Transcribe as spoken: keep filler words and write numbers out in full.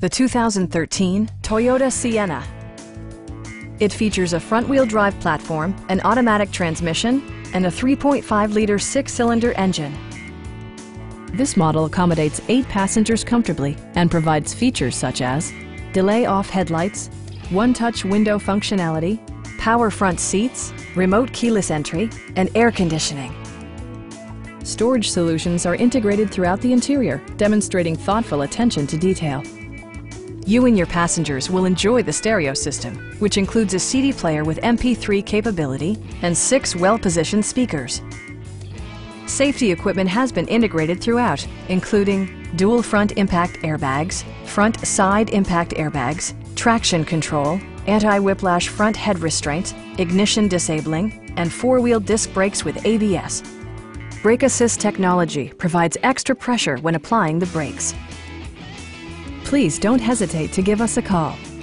the two thousand thirteen Toyota Sienna. It features a front-wheel drive platform, an automatic transmission, and a three point five liter six-cylinder engine. This model accommodates eight passengers comfortably and provides features such as delay-off headlights, one-touch window functionality, power front seats, remote keyless entry, and air conditioning. Storage solutions are integrated throughout the interior, demonstrating thoughtful attention to detail. You and your passengers will enjoy the stereo system, which includes a C D player with M P three capability and six well-positioned speakers. Safety equipment has been integrated throughout, including dual front impact airbags, front side impact airbags, traction control, anti-whiplash front head restraints, ignition disabling, and four-wheel disc brakes with A B S. Brake Assist technology provides extra pressure when applying the brakes. Please don't hesitate to give us a call.